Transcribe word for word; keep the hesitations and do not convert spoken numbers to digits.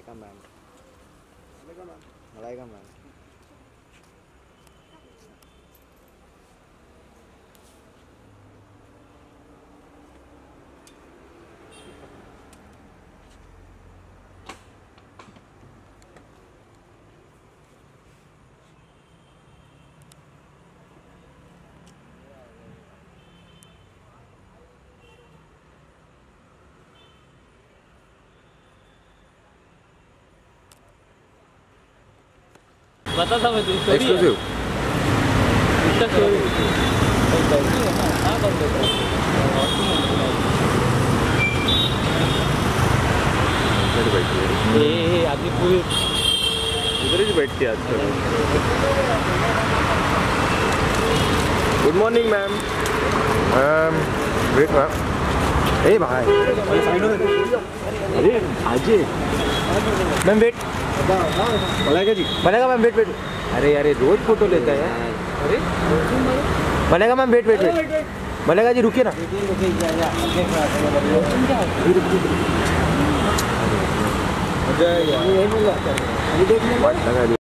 Malaika ma'am, Malaika ma'am. बता था मैं तुझे एक्सक्लूसिव इसका स्टोरी हां कर दो ए ए आदमी पूरी इधर ही बैठती है आजकल। Good morning ma'am. Ma'am wait ma'am. ए भाई अरे अजय मैम वेट। मलाइका जी बनेगा मैम वेट वेट। अरे अरे रोज फोटो लेता है यार। अरे बनेगा ma'am wait wait wait. Malaika ji रुकिए ना। अजय यार